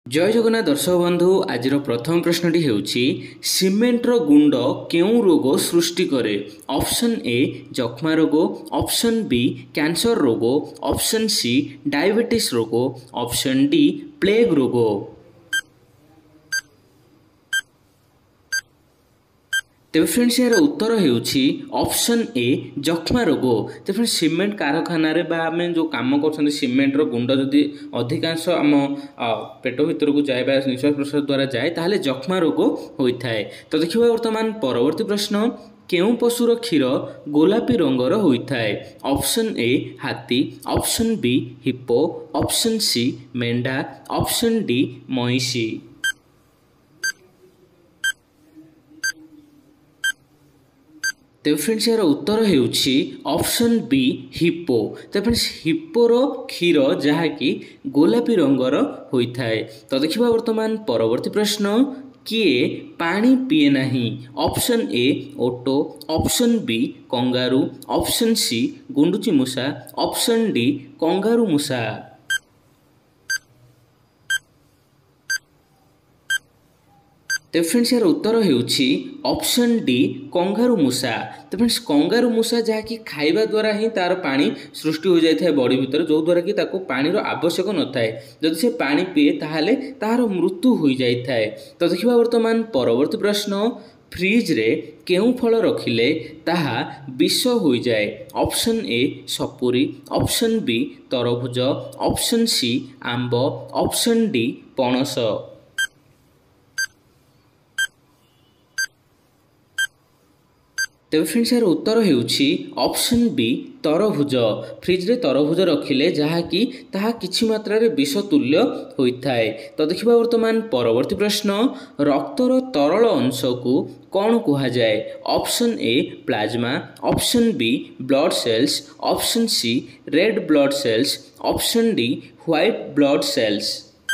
जय जगन्नाथ दर्शक बंधु आज प्रथम प्रश्नटी हेउछि सीमेंटर गुंड केउ रोग सृष्टि करे। ऑप्शन ए जख्मा रोग, ऑप्शन बी कैंसर रोग, ऑप्शन सी डायबिटीज रोग, ऑप्शन डी प्लेग रोग। तेज फ्रेंड्स यार उत्तर हेउछि ऑप्शन ए जख्मा रोग। तो फ्रेंड्स सीमेंट कारखाना रे बा आम जो कम कर सीमेंटर गुंड जदि अधिकांश आम पेट भर को जाए निश्वास प्रश्वास द्वारा जाए ताहले जख्मा रोग होता है। तो देखिए वर्तमान परवर्ती प्रश्न केउ पशुर क्षीर गोलापी रंगर होता है। ऑप्शन ए हाथी, option B hippo, option C मेंढा, ऑप्शन डी महिषी। तो फ्रेंड्स यार उत्तर हेउछि ऑप्शन बी हिप्पो। तो फ्रेंड्स हिप्पोर क्षीर जहाँकि गोलापी रंगर होता है। तो देखिबा वर्तमान परवर्ती प्रश्न किए पानी पिए नहीं। ऑप्शन ए ओटो, option B kangaroo, option C गुंडुची मूषा, ऑप्शन डी कंगारू मूषा। तो फ्रेंड्स यार उत्तर हेउछि ऑप्शन डी कंगारू मूषा। तो फ्रेंड्स कंगारू मूषा जहाँकि खाइबा द्वारा ही तार पानी सृष्टि हो जाए बॉडी भीतर, जो द्वारा कि ताको पानी रो आवश्यक न थाए। जदि से पानी पिए ताहले तार मृत्यु हो जाए थाए। तो देखिबा वर्तमान परवर्ती प्रश्न फ्रिज रे केउ फल रखिले ताहा विष हो जाए। ऑप्शन ए सपुरी, ऑप्शन बी तरभुज, ऑप्शन सी आंब, ऑप्शन डी पणस। तेज फ्रेंड्स यार उत्तर हेउछि ऑप्शन बी तरभुज। फ्रिज रे तरभुज रखिले जहाँकि ताहा किछि मात्रा रे विष तुल्य होता है। तो देखिबा वर्तमान परवर्ती प्रश्न रक्तर तरल अंश को कौन कहा जाए। Option A plasma, option B blood cells, option C red blood cells, option D white blood cells.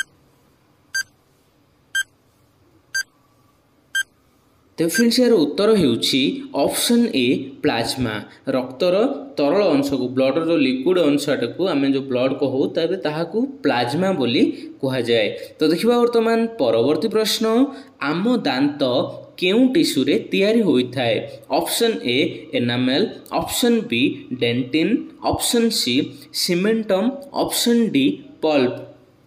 तो फ्रेंड्स यार उत्तर हेउछि ऑप्शन ए प्लाज्मा। रक्तर तरल अंश को ब्लड जो लिक्विड अंशटा को आम जो ब्लड कहू तबे ताहाकू प्लाज्मा बोली कहा जाए। तो देखिबा वर्तमान परवर्ती प्रश्न आम दांत केउ टिश्यू रे तैयारी होता है। Option A enamel, option B dentine, option C cementum, option D pulp.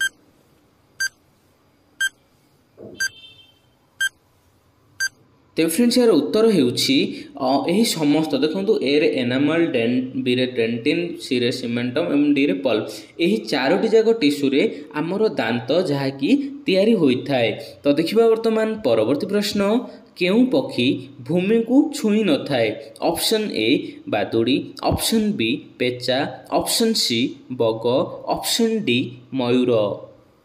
तो फ्रेंड्स यार उत्तर हेउछि एही समस्त देखंतु ए रे एनामल, बी रे डेंटिन, सी रे सीमेंटम एवं डी रे पल्प। एही चारोटी जाक टिश्यू रे आमर दांत जहाँकि तैयारी होता है। तो देखिबा वर्तमान परवर्ती प्रश्न केउ पक्षी भूमि को छुई न थाए। ऑप्शन ए बादुड़ी, ऑप्शन बी पेचा, option C bug, option D मयूर।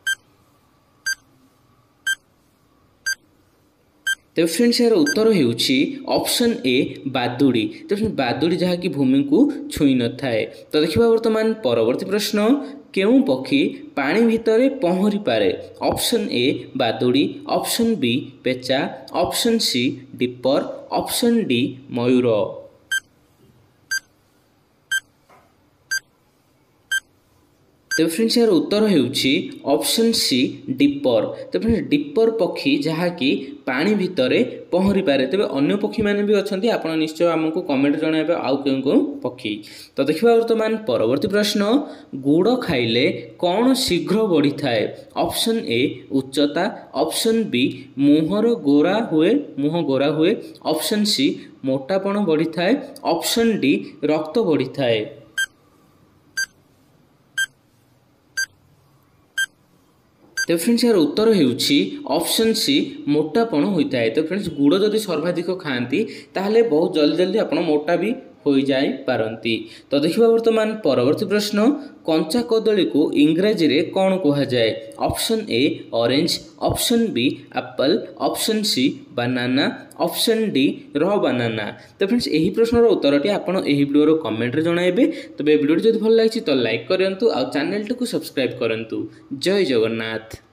तो फ्रेंड्स यार उत्तर हेउछि ऑप्शन ए बादुड़ी। तो बादुड़ी जहाँकि भूमि को छुई न थाए। तो देखिबा वर्तमान परवर्ती प्रश्न केउ पक्षी पानी भितरे पहरी पारे। ऑप्शन ए बादुड़ी, ऑप्शन बी पेचा, option C dipper, option D मयूर। तो फ्रेंड्स यार उत्तर हेउछि ऑप्शन सी डिपर। तो फ्रेंड्स डिपर पक्षी जहाँकि पानी भितरे पहरी पारे। तेज अन्य पक्षी मैंने भी अच्छा आप निश्चय आमको कमेंट जनइबे आउ केउ केउ पक्षी। तो देखिबा वर्तमान परवर्ती प्रश्न गुड़ खाइले कौन शीघ्र बढ़ी थाए। ऑप्शन ए उच्चता, ऑप्शन बी मुँह गोरा हुए, ऑप्शन सी मोटापण बढ़ी थाए, ऑप्शन डी रक्त बढ़ी थाए। तो फ्रेंड्स यार उत्तर हेउछि ऑप्शन सी मोटापण होता है। तो फ्रेंड्स गुड़ जदि सर्वाधिक खाती ताहले बहुत जल्दी जल्दी आप मोटा भी हो जाई पारंती। तो देखिबा वर्तमान परवर्ती प्रश्न कंचा कदली को इंग्राजी रे कौन कहा जाए। Option A orange, option B apple, option C banana, option D raw banana. तो फ्रेंड्स यही प्रश्नर उत्तरटी आपण एही वीडियो कमेंट रे जणाइबे। तो वीडियो जदि भल लागिछि तो लाइक करंतु आ चैनल को सब्सक्राइब करंतु। जय जगन्नाथ।